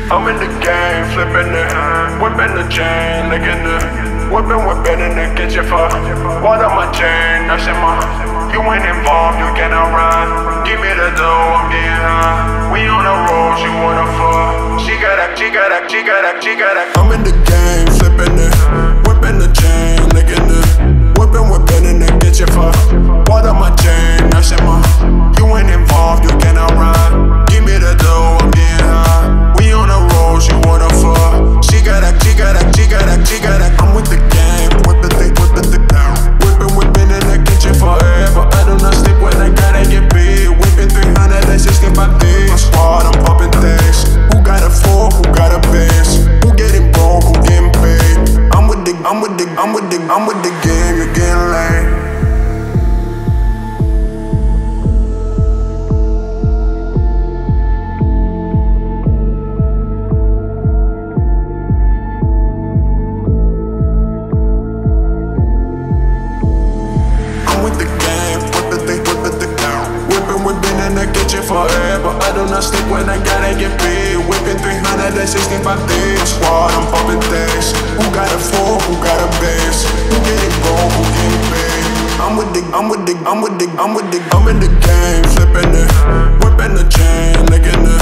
I'm in the game, flipping it, whipping the chain, licking it, whipping in the kitchen for water my chain, that's in my. You ain't involved, you cannot run. Give me the dough, I'm getting high. We on the road, she wanna fuck. She got that. I'm in the game, flipping it, whipping the chain, licking it, whipping in the kitchen for water my chain, that's in my. You ain't involved, you cannot run. Give me the dough, I'm getting high. We on the road, she wanna fuck. She got that. I'm with the game, whipping in the kitchen forever. I do not sleep when I gotta get paid. Whipping 365 days. My squad, I'm popping things. Who got a 4? Who got a base? Who getting broke? Who getting paid? I'm with the game. You're getting late. Whipping in the kitchen forever. I do not sleep when I gotta get paid. Whipping 365 days. Squad, I'm popping things. Who got a 4? Who got a base? Who getting broke? Who getting paid? I'm in the game, flipping it, whipping the chain, licking it.